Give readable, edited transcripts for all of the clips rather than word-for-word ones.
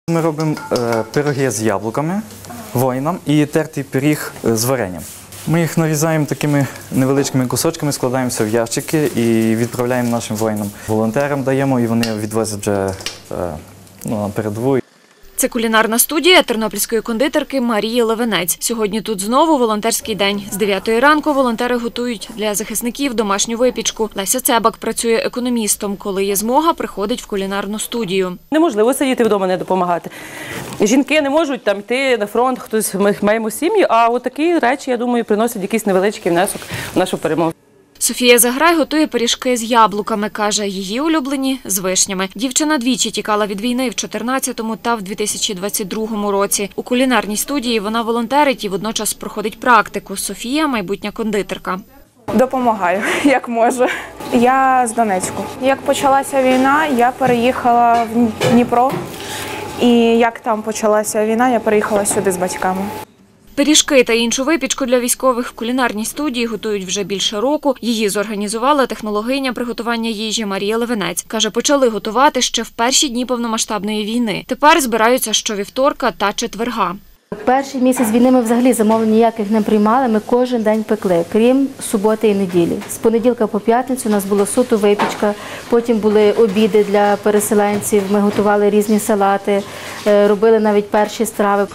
Ми робимо пироги з яблуками воїнам і тертий пиріг з варенням. Ми їх нарізаємо такими невеличкими кусочками, складаємося в ящики і відправляємо нашим воїнам. Волонтерам даємо, і вони відвозять вже на передову. Це кулінарна студія тернопільської кондитерки Марії Левенець. Сьогодні тут знову волонтерський день. З 9 ранку волонтери готують для захисників домашню випічку. Леся Цебак працює економістом. Коли є змога, приходить в кулінарну студію. Неможливо сидіти вдома, не допомагати. Жінки не можуть там йти на фронт, хтось, ми маємо сім'ї, а отакі речі, я думаю, приносять якийсь невеличкий внесок в нашу перемогу. Софія Заграй готує пиріжки з яблуками, каже, її улюблені – з вишнями. Дівчина двічі тікала від війни в 2014-му та в 2022 році. У кулінарній студії вона волонтерить і водночас проходить практику. Софія – майбутня кондитерка. Допомагаю, як можу. Я з Донецьку. Як почалася війна, я переїхала в Дніпро. І як там почалася війна, я переїхала сюди з батьками. Пиріжки та іншу випічку для військових в кулінарній студії готують вже більше року. Її зорганізувала технологиня приготування їжі Марія Левенець. Каже, почали готувати ще в перші дні повномасштабної війни. Тепер збираються щовівторка та четверга. Перший місяць війни ми взагалі замовлень ніяких не приймали, ми кожен день пекли, крім суботи і неділі. З понеділка по п'ятницю у нас була суто випічка, потім були обіди для переселенців, ми готували різні салати, робили навіть перші страви.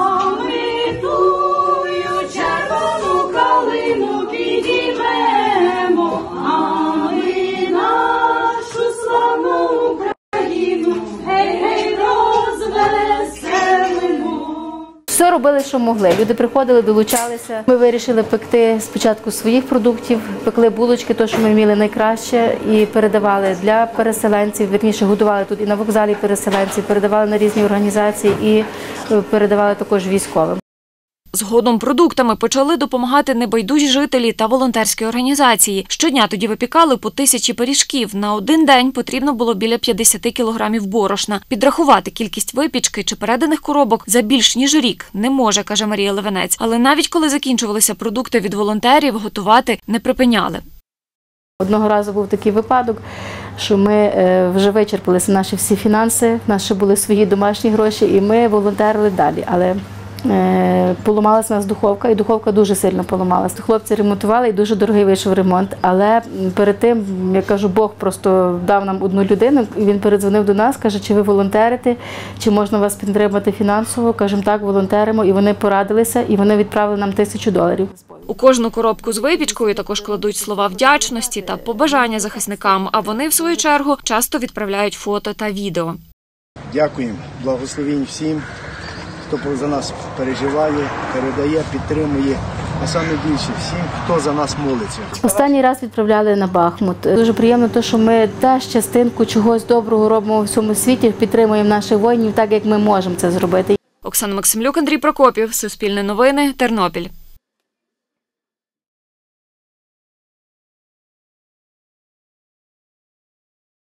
Все робили, що могли. Люди приходили, долучалися. Ми вирішили пекти спочатку своїх продуктів, пекли булочки, то, що ми вміли найкраще, і передавали для переселенців, вірніше, готували тут і на вокзалі переселенців, передавали на різні організації і передавали також військовим. Згодом продуктами почали допомагати небайдужі жителі та волонтерські організації. Щодня тоді випікали по 1000 пиріжків. На один день потрібно було біля 50 кілограмів борошна. Підрахувати кількість випічки чи переданих коробок за більш ніж рік не може, каже Марія Левенець. Але навіть коли закінчувалися продукти від волонтерів, готувати не припиняли. Одного разу був такий випадок, що ми вже вичерпалися наші всі фінанси, в нас ще були свої домашні гроші, і ми волонтерили далі. Але поламалася у нас духовка, і духовка дуже сильно поламалася. Хлопці ремонтували, і дуже дорогий вийшов ремонт. Але перед тим, я кажу, Бог просто дав нам одну людину, і він передзвонив до нас, каже, чи ви волонтерите, чи можна вас підтримати фінансово. Кажемо, так, волонтеримо, і вони порадилися, і вони відправили нам $1000. У кожну коробку з випічкою також кладуть слова вдячності та побажання захисникам, а вони, в свою чергу, часто відправляють фото та відео. Дякуємо, благословінь всім, хто за нас переживає, передає, підтримує, а саме більше всім, хто за нас молиться. Останній раз відправляли на Бахмут. Дуже приємно те, що ми теж частинку чогось доброго робимо в цьому світі, підтримуємо наших воїнів так, як ми можемо це зробити. Оксана Максимлюк, Андрій Прокопів, Суспільне новини, Тернопіль.